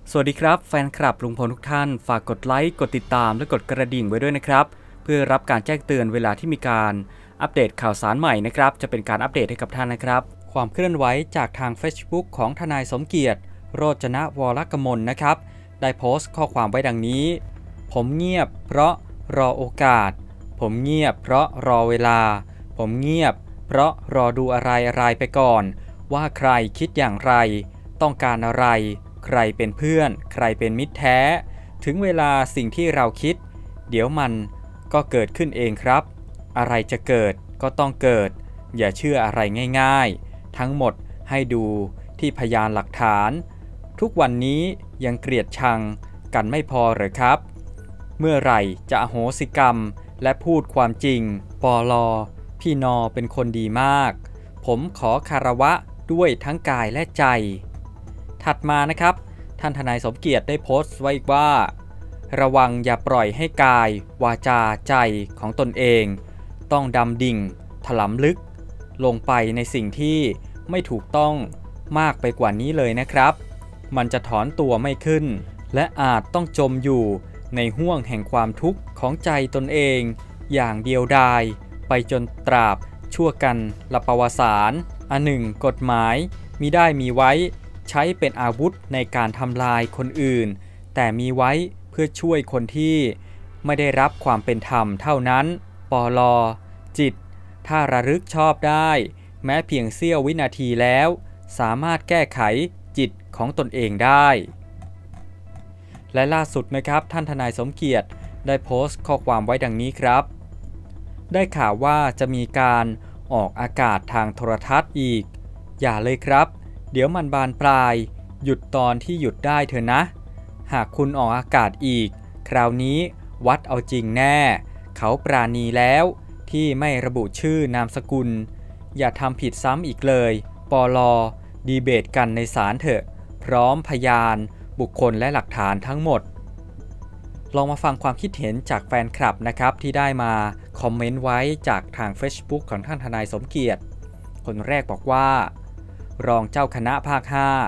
สวัสดีครับแฟนคลับลุงพลทุกท่านฝากกดไลค์กดติดตามและกดกระดิ่งไว้ด้วยนะครับเพื่อรับการแจ้งเตือนเวลาที่มีการอัปเดตข่าวสารใหม่นะครับจะเป็นการอัปเดตให้กับท่านนะครับความเคลื่อนไหวจากทาง Facebook ของทนายสมเกียรติโรจนวรกมลนะครับได้โพสต์ข้อความไว้ดังนี้ผมเงียบเพราะรอโอกาสผมเงียบเพราะรอเวลาผมเงียบเพราะรอดูอะไรไปก่อนว่าใครคิดอย่างไรต้องการอะไรใครเป็นเพื่อนใครเป็นมิตรแท้ถึงเวลาสิ่งที่เราคิดเดี๋ยวมันก็เกิดขึ้นเองครับอะไรจะเกิดก็ต้องเกิดอย่าเชื่ออะไรง่ายๆทั้งหมดให้ดูที่พยานหลักฐานทุกวันนี้ยังเกลียดชังกันไม่พอหรือครับเมื่อไหร่จะอโหสิกรรมและพูดความจริงปลพี่นอเป็นคนดีมากผมขอคารวะด้วยทั้งกายและใจถัดมานะครับท่านทนายสมเกียรติได้โพสต์ไว้ว่าระวังอย่าปล่อยให้กายวาจาใจของตนเองต้องดำดิ่งถลำลึกลงไปในสิ่งที่ไม่ถูกต้องมากไปกว่านี้เลยนะครับมันจะถอนตัวไม่ขึ้นและอาจต้องจมอยู่ในห้วงแห่งความทุกข์ของใจตนเองอย่างเดียวดายไปจนตราบชั่วกันละปวสารอันหนึ่งกฎหมายมิได้มีไว้ใช้เป็นอาวุธในการทำลายคนอื่นแต่มีไว้เพื่อช่วยคนที่ไม่ได้รับความเป็นธรรมเท่านั้นปลจิตถ้าระลึกชอบได้แม้เพียงเสี้ยววินาทีแล้วสามารถแก้ไขจิตของตนเองได้และล่าสุดนะครับท่านทนายสมเกียรติได้โพสต์ข้อความไว้ดังนี้ครับได้ข่าวว่าจะมีการออกอากาศทางโทรทัศน์อีกอย่าเลยครับเดี๋ยวมันบานปลายหยุดตอนที่หยุดได้เถอะนะหากคุณออกอากาศอีกคราวนี้วัดเอาจริงแน่เขาปราณีแล้วที่ไม่ระบุชื่อนามสกุลอย่าทำผิดซ้ำอีกเลยปลดีเบตกันในศาลเถอะพร้อมพยานบุคคลและหลักฐานทั้งหมดลองมาฟังความคิดเห็นจากแฟนคลับนะครับที่ได้มาคอมเมนต์ไว้จากทาง Facebook ของท่านทนายสมเกียรติคนแรกบอกว่ารองเจ้าคณะภาค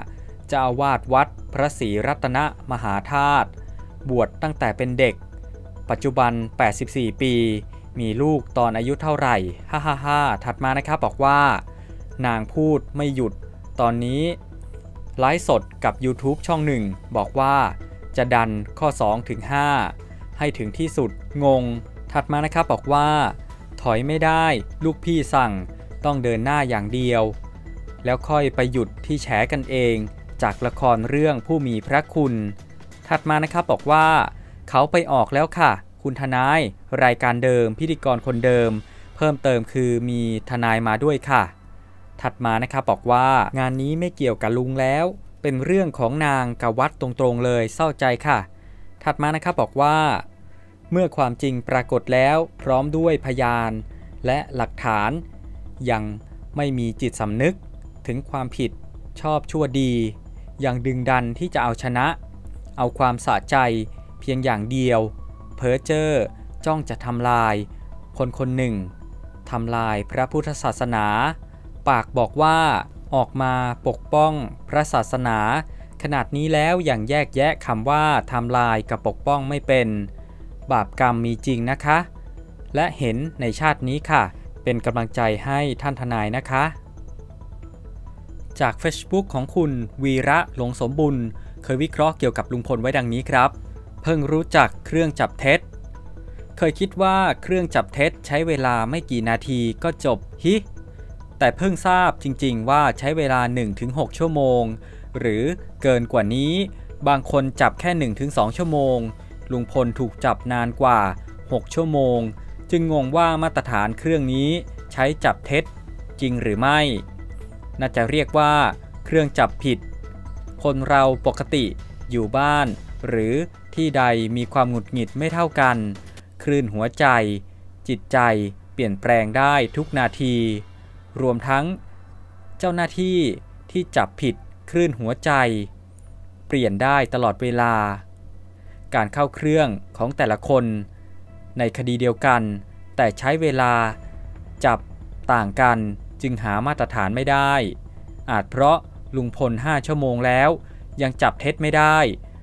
5 เจ้าอาวาสวัดพระศรีรัตนมหาธาตุบวชตั้งแต่เป็นเด็กปัจจุบัน84ปีมีลูกตอนอายุเท่าไหร่ฮ่าถัดมานะครับบอกว่านางพูดไม่หยุดตอนนี้ไลฟ์สดกับ YouTube ช่องหนึ่งบอกว่าจะดันข้อ2ถึง5ให้ถึงที่สุดงงถัดมานะครับบอกว่าถอยไม่ได้ลูกพี่สั่งต้องเดินหน้าอย่างเดียวแล้วค่อยไปหยุดที่แฉกันเองจากละครเรื่องผู้มีพระคุณถัดมานะครับบอกว่าเขาไปออกแล้วค่ะคุณทนายรายการเดิมพิธีกรคนเดิมเพิ่มเติมคือมีทนายมาด้วยค่ะถัดมานะครับบอกว่างานนี้ไม่เกี่ยวกับลุงแล้วเป็นเรื่องของนางกับวัดตรงๆเลยเศร้าใจค่ะถัดมานะครับบอกว่าเมื่อความจริงปรากฏแล้วพร้อมด้วยพยานและหลักฐานยังไม่มีจิตสำนึกถึงความผิดชอบชั่วดียังดึงดันที่จะเอาชนะเอาความสะใจเพียงอย่างเดียวเพ้อเจ้อจ้องจะทำลายคนคนหนึ่งทำลายพระพุทธศาสนาปากบอกว่าออกมาปกป้องพระศาสนาขนาดนี้แล้วอย่างแยกแยะคำว่าทำลายกับปกป้องไม่เป็นบาปกรรมมีจริงนะคะและเห็นในชาตินี้ค่ะเป็นกำลังใจให้ท่านทนายนะคะจาก Facebook ของคุณวีระหลงสมบุญเคยวิเคราะห์เกี่ยวกับลุงพลไว้ดังนี้ครับเพิ่งรู้จักเครื่องจับเท็จเคยคิดว่าเครื่องจับเท็จใช้เวลาไม่กี่นาทีก็จบฮิแต่เพิ่งทราบจริงๆว่าใช้เวลา 1-6 ชั่วโมงหรือเกินกว่านี้บางคนจับแค่ 1-2 ชั่วโมงลุงพลถูกจับนานกว่า6ชั่วโมงจึงงงว่ามาตรฐานเครื่องนี้ใช้จับเท็จจริงหรือไม่น่าจะเรียกว่าเครื่องจับผิดคนเราปกติอยู่บ้านหรือที่ใดมีความหงุดหงิดไม่เท่ากันคลื่นหัวใจจิตใจเปลี่ยนแปลงได้ทุกนาทีรวมทั้งเจ้าหน้าที่ที่จับผิดคลื่นหัวใจเปลี่ยนได้ตลอดเวลาการเข้าเครื่องของแต่ละคนในคดีเดียวกันแต่ใช้เวลาจับต่างกันจึงหามาตรฐานไม่ได้อาจเพราะลุงพล5 ชั่วโมงแล้วยังจับเท็จไม่ได้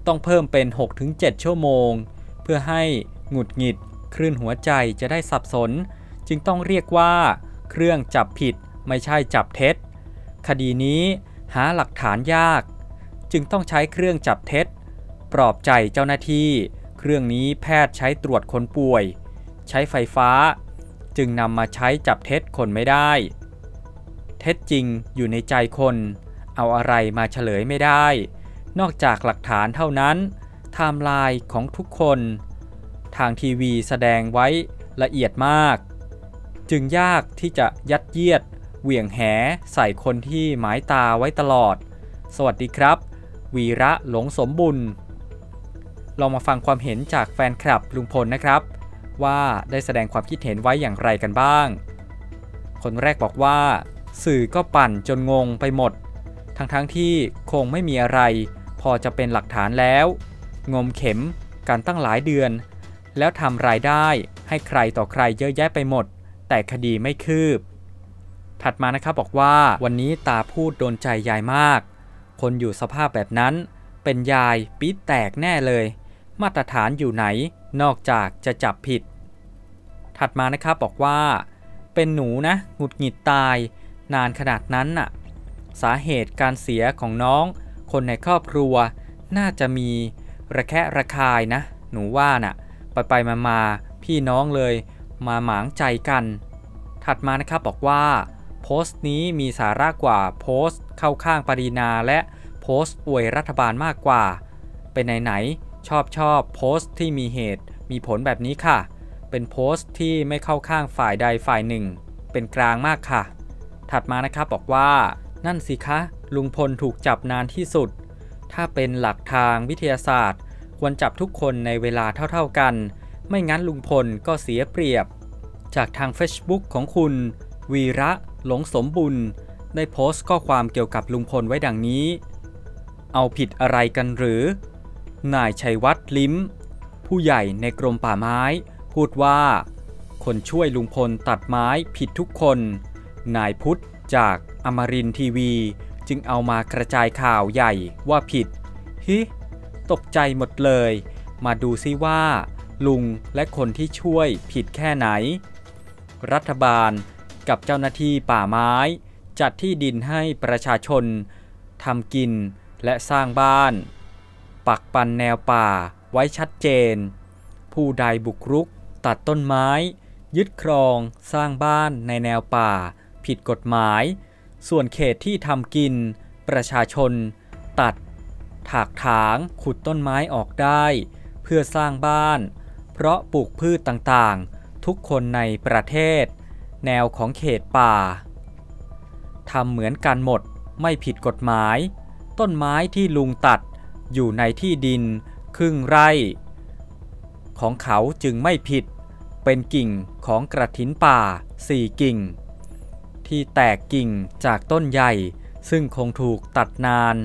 ต้องเพิ่มเป็น 6-7 ชั่วโมงเพื่อให้หงุดหงิดคลื่นหัวใจจะได้สับสนจึงต้องเรียกว่าเครื่องจับผิดไม่ใช่จับเท็จคดีนี้หาหลักฐานยากจึงต้องใช้เครื่องจับเท็จปลอบใจเจ้าหน้าที่เครื่องนี้แพทย์ใช้ตรวจคนป่วยใช้ไฟฟ้าจึงนำมาใช้จับเท็จคนไม่ได้เท็จจริงอยู่ในใจคนเอาอะไรมาเฉลยไม่ได้นอกจากหลักฐานเท่านั้นไทม์ไลน์ของทุกคนทางทีวีแสดงไว้ละเอียดมากจึงยากที่จะยัดเยียดเหวี่ยงแหใส่คนที่หมายตาไว้ตลอดสวัสดีครับวีระหลงสมบุญลองมาฟังความเห็นจากแฟนคลับลุงพลนะครับว่าได้แสดงความคิดเห็นไว้อย่างไรกันบ้างคนแรกบอกว่าสื่อก็ปั่นจนงงไปหมดทั้งที่คงไม่มีอะไรพอจะเป็นหลักฐานแล้วงมเข็มกันตั้งหลายเดือนแล้วทำรายได้ให้ใครต่อใครเยอะแยะไปหมดแต่คดีไม่คืบถัดมานะครับบอกว่าวันนี้ตาพูดโดนใจยายมากคนอยู่สภาพแบบนั้นเป็นยายปี๊ดแตกแน่เลยมาตรฐานอยู่ไหนนอกจากจะจับผิดถัดมานะครับบอกว่าเป็นหนูนะหงุดหงิดตายนานขนาดนั้นน่ะสาเหตุการเสียของน้องคนในครอบครัวน่าจะมีระแคะระคายนะหนูว่าน่ะไปมาพี่น้องเลยมาหมางใจกันถัดมานะครับบอกว่าโพสต์นี้มีสาระกว่าโพสต์เข้าข้างปรีนาและโพสต์อวยรัฐบาลมากกว่าเป็นไหนชอบโพสต์ที่มีเหตุมีผลแบบนี้ค่ะเป็นโพสต์ที่ไม่เข้าข้างฝ่ายใดฝ่ายหนึ่งเป็นกลางมากค่ะถัดมานะครับบอกว่านั่นสิคะลุงพลถูกจับนานที่สุดถ้าเป็นหลักทางวิทยาศาสตร์ควรจับทุกคนในเวลาเท่าๆกันไม่งั้นลุงพลก็เสียเปรียบจากทาง Facebook ของคุณวีระหลงสมบุญได้โพสต์ข้อความเกี่ยวกับลุงพลไว้ดังนี้เอาผิดอะไรกันหรือนายชัยวัฒน์ลิ้มผู้ใหญ่ในกรมป่าไม้พูดว่าคนช่วยลุงพลตัดไม้ผิดทุกคนนายพุทธจากอมรินทร์ทีวีจึงเอามากระจายข่าวใหญ่ว่าผิดฮิตกใจหมดเลยมาดูซิว่าลุงและคนที่ช่วยผิดแค่ไหนรัฐบาลกับเจ้าหน้าที่ป่าไม้จัดที่ดินให้ประชาชนทำกินและสร้างบ้านปักปันแนวป่าไว้ชัดเจนผู้ใดบุกรุกตัดต้นไม้ยึดครองสร้างบ้านในแนวป่าผิดกฎหมายส่วนเขตที่ทำกินประชาชนตัดถากถางขุดต้นไม้ออกได้เพื่อสร้างบ้านเพราะปลูกพืชต่างๆทุกคนในประเทศแนวของเขตป่าทำเหมือนกันหมดไม่ผิดกฎหมายต้นไม้ที่ลุงตัดอยู่ในที่ดินครึ่งไร่ของเขาจึงไม่ผิดเป็นกิ่งของกระถินป่า4 กิ่งที่แตกกิ่งจากต้นใหญ่ซึ่งคงถูกตัดนาน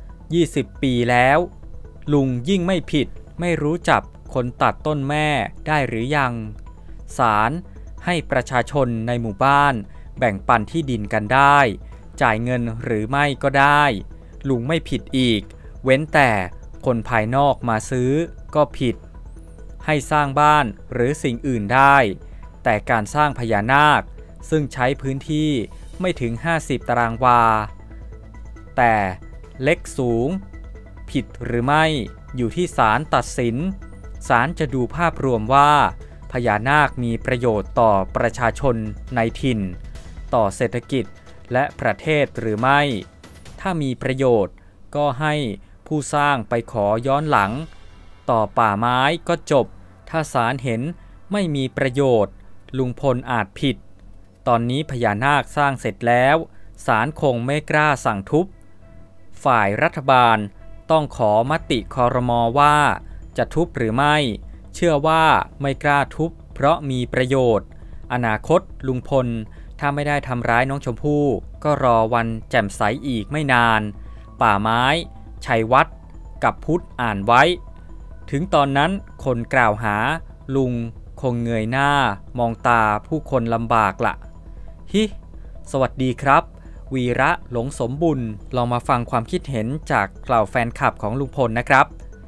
20 ปีแล้วลุงยิ่งไม่ผิดไม่รู้จับคนตัดต้นแม่ได้หรือยังศาลให้ประชาชนในหมู่บ้านแบ่งปันที่ดินกันได้จ่ายเงินหรือไม่ก็ได้ลุงไม่ผิดอีกเว้นแต่คนภายนอกมาซื้อก็ผิดให้สร้างบ้านหรือสิ่งอื่นได้แต่การสร้างพญานาคซึ่งใช้พื้นที่ไม่ถึง50 ตารางวาแต่เล็กสูงผิดหรือไม่อยู่ที่ศาลตัดสินศาลจะดูภาพรวมว่าพญานาคมีประโยชน์ต่อประชาชนในถิ่นต่อเศรษฐกิจและประเทศหรือไม่ถ้ามีประโยชน์ก็ให้ผู้สร้างไปขอย้อนหลังต่อป่าไม้ก็จบถ้าศาลเห็นไม่มีประโยชน์ลุงพลอาจผิดตอนนี้พญานาคสร้างเสร็จแล้วศาลคงไม่กล้าสั่งทุบฝ่ายรัฐบาลต้องขอมติครม.ว่าจะทุบหรือไม่เชื่อว่าไม่กล้าทุบเพราะมีประโยชน์อนาคตลุงพลถ้าไม่ได้ทำร้ายน้องชมพู่ก็รอวันแจ่มใสอีกไม่นานป่าไม้ชัยวัฒน์กับพุทธอ่านไว้ถึงตอนนั้นคนกล่าวหาลุงคงเงยหน้ามองตาผู้คนลำบากละฮิสวัสดีครับวีระหลงสมบุญลองมาฟังความคิดเห็นจากเหล่าแฟนคลับของลุงพลนะครับ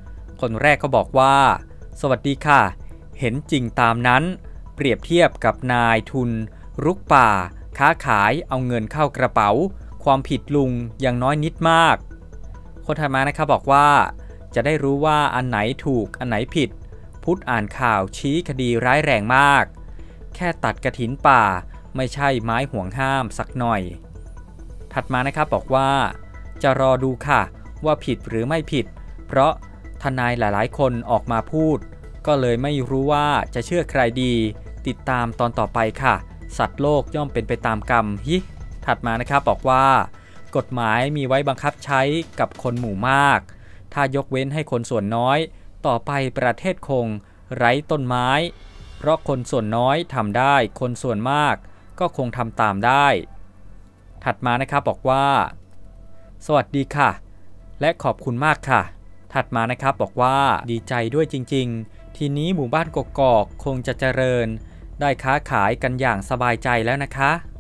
คนแรกก็บอกว่าสวัสดีค่ะเห็นจริงตามนั้นเปรียบเทียบกับนายทุนรุกป่าค้าขายเอาเงินเข้ากระเป๋าความผิดลุงยังน้อยนิดมากคนถัดมานะครับบอกว่าจะได้รู้ว่าอันไหนถูกอันไหนผิดพุทธอ่านข่าวชี้คดีร้ายแรงมากแค่ตัดกฐินป่าไม่ใช่ไม้ห่วงห้ามสักหน่อยถัดมานะครับบอกว่าจะรอดูค่ะว่าผิดหรือไม่ผิดเพราะทนายหลายๆคนออกมาพูดก็เลยไม่รู้ว่าจะเชื่อใครดีติดตามตอนต่อไปค่ะสัตว์โลกย่อมเป็นไปตามกรรมฮิถัดมานะครับบอกว่ากฎหมายมีไว้บังคับใช้กับคนหมู่มากถ้ายกเว้นให้คนส่วนน้อยต่อไปประเทศคงไร้ต้นไม้เพราะคนส่วนน้อยทำได้คนส่วนมากก็คงทำตามได้ถัดมานะครับบอกว่าสวัสดีค่ะและขอบคุณมากค่ะถัดมานะครับบอกว่าดีใจด้วยจริงๆทีนี้หมู่บ้านกกอกคงจะเจริญได้ค้าขายกันอย่างสบายใจแล้วนะคะ